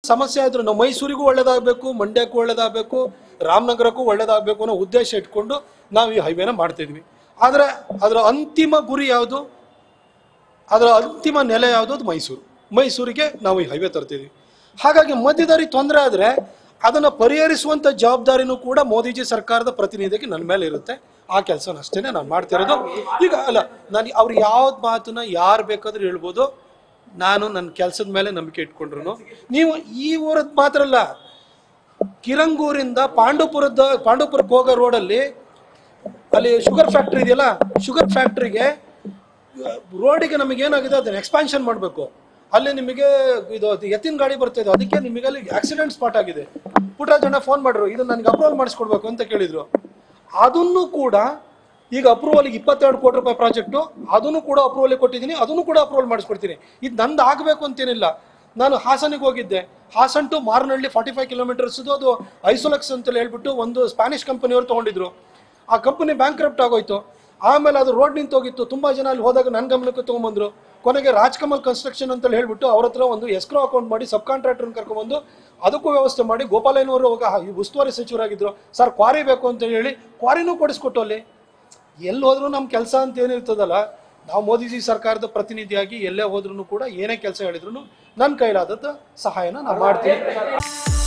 ಸಮಸ್ಯೆ ಆದರೂ ನಾವು ಮೈಸೂರಿಗೂ ಒಳ್ಳೇದಾಗಬೇಕು, ಮಂಡ್ಯಕ್ಕೂ ಒಳ್ಳೇದಾಗಬೇಕು, ರಾಮನಗರಕ್ಕೂ ಒಳ್ಳೇದಾಗಬೇಕು ಅನ್ನೋ ಉದ್ದೇಶ ಇಟ್ಕೊಂಡು ನಾವು ಈ ಹೈವೇನ ಮಾಡ್ತಿದ್ವಿ. ಆದರೆ ಅದರ ಅಂತಿಮ ಗುರಿ ಯಾವುದು, ಅದರ ಅಂತಿಮ ನೆಲೆ ಯಾವುದು? ಅದು ಮೈಸೂರಿಗೆ ನಾವು ಈ ಹೈವೇ ತರ್ತಿದ್ವಿ. ಹಾಗಾಗಿ ಮಧ್ಯದಾರಿ ತೊಂದರೆ ಆದರೆ ಅದನ್ನು ಪರಿಹರಿಸುವಂಥ ಜವಾಬ್ದಾರಿನೂ ಕೂಡ ಮೋದಿಜಿ ಸರ್ಕಾರದ ಪ್ರತಿನಿಧಿಗೆ ನನ್ನ ಮೇಲೆ ಇರುತ್ತೆ. ಆ ಕೆಲಸನ ಅಷ್ಟೇ ನಾನು ಮಾಡ್ತಿರೋದು. ಈಗ ಅಲ್ಲ, ನಾನು ಅವ್ರು ಯಾವ್ದು ಮಾತನ್ನ ಯಾರು ಬೇಕಾದ್ರೂ ಹೇಳ್ಬೋದು, ನಾನು ನನ್ನ ಕೆಲಸದ ಮೇಲೆ ನಂಬಿಕೆ ಇಟ್ಕೊಂಡ್ರು. ನೀವು ಈ ಊರದ್ದು ಮಾತ್ರ ಅಲ್ಲ, ಕಿರಂಗೂರಿಂದ ಪಾಂಡುಪುರಕ್ಕೆ ಹೋಗೋ ರೋಡಲ್ಲಿ ಅಲ್ಲಿ ಶುಗರ್ ಫ್ಯಾಕ್ಟ್ರಿ ಇದೆಯಲ್ಲ, ಶುಗರ್ ಫ್ಯಾಕ್ಟ್ರಿಗೆ ರೋಡಿಗೆ ನಮಗೇನಾಗಿದೆ ಅದನ್ನ ಎಕ್ಸ್ಪಾನ್ಷನ್ ಮಾಡಬೇಕು. ಅಲ್ಲಿ ನಿಮಗೆ ಇದು ಎತ್ತಿನ ಗಾಡಿ ಬರ್ತಾ ಇದೆ, ಅದಕ್ಕೆ ನಿಮಗೆ ಅಲ್ಲಿ ಆಕ್ಸಿಡೆಂಟ್ ಸ್ಪಾಟ್ ಆಗಿದೆ. ಪುಟ್ಟರಾಜಣ್ಣ ಫೋನ್ ಮಾಡ್ರು, ಇದು ನನಗೆ ಅಪ್ರೂವಲ್ ಮಾಡಿಸ್ಕೊಡ್ಬೇಕು ಅಂತ ಕೇಳಿದ್ರು. ಅದನ್ನು ಕೂಡ ಈಗ ಅಪ್ರೂವಲ್ಗೆ 22 ಕೋಟಿ ರೂಪಾಯಿ ಪ್ರಾಜೆಕ್ಟು, ಅದನ್ನು ಕೂಡ ಅಪ್ರೂವಲ್ ಕೊಟ್ಟಿದ್ದೀನಿ, ಅದನ್ನು ಕೂಡ ಅಪ್ರೂವಲ್ ಮಾಡಿಸ್ಕೊಡ್ತೀನಿ. ಇದು ನಂದು ಆಗಬೇಕು ಅಂತೇನಿಲ್ಲ. ನಾನು ಹಾಸನಿಗೆ ಹೋಗಿದ್ದೆ, ಹಾಸನ್ ಟು ಮಾರನಹಳ್ಳಿ 45 ಕಿಲೋಮೀಟರ್ಸ್, ಅದು ಐಸೋಲೆಕ್ಸ್ ಅಂತ ಹೇಳ್ಬಿಟ್ಟು ಒಂದು ಸ್ಪ್ಯಾನಿಷ್ ಕಂಪನಿಯವರು ತೊಗೊಂಡಿದ್ರು. ಆ ಕಂಪನಿ ಬ್ಯಾಂಕ್ರಪ್ಟ್ ಆಗೋಯ್ತು. ಆಮೇಲೆ ಅದು ರೋಡ್ ನಿಂತೋಗಿತ್ತು. ತುಂಬಾ ಜನ ಅಲ್ಲಿ ಹೋದಾಗ ನನ್ನ ಗಮನಕ್ಕೆ ತೊಗೊಂಬಂದ್ರು. ಕೊನೆಗೆ ರಾಜ್ಕಮಲ್ ಕನ್ಸ್ಟ್ರಕ್ಷನ್ ಅಂತ ಹೇಳ್ಬಿಟ್ಟು ಅವ್ರ ಹತ್ರ ಒಂದು ಎಸ್ಕ್ರೋ ಅಕೌಂಟ್ ಮಾಡಿ ಸಬ್ ಕಾಂಟ್ರಾಕ್ಟರ್ ಕರ್ಕೊಂಡ್ಬಂದು ಅದಕ್ಕೂ ವ್ಯವಸ್ಥೆ ಮಾಡಿ, ಗೋಪಾಲಯ್ಯನವರು ಉಸ್ತುವಾರಿ ಸಚಿವರಾಗಿದ್ರು, ಸರ್ ಕ್ವಾರಿ ಬೇಕು ಅಂತ ಹೇಳಿ ಕ್ವಾರಿನೂ ಕೊಡಿಸ್ಕೊಟ್ಟು. ಅಲ್ಲಿ ಎಲ್ಲಿ ಹೋದ್ರೂ ನಮ್ಮ ಕೆಲಸ ಅಂತ ಏನಿರ್ತದಲ್ಲ, ನಾವು ಮೋದಿಜಿ ಸರ್ಕಾರದ ಪ್ರತಿನಿಧಿಯಾಗಿ ಎಲ್ಲೇ ಹೋದ್ರೂ ಕೂಡ ಏನೇ ಕೆಲಸ ಹೇಳಿದ್ರು ನನ್ನ ಕೈಲಾದದ್ದು ಸಹಾಯನ ನಾನು ಮಾಡ್ತೀನಿ.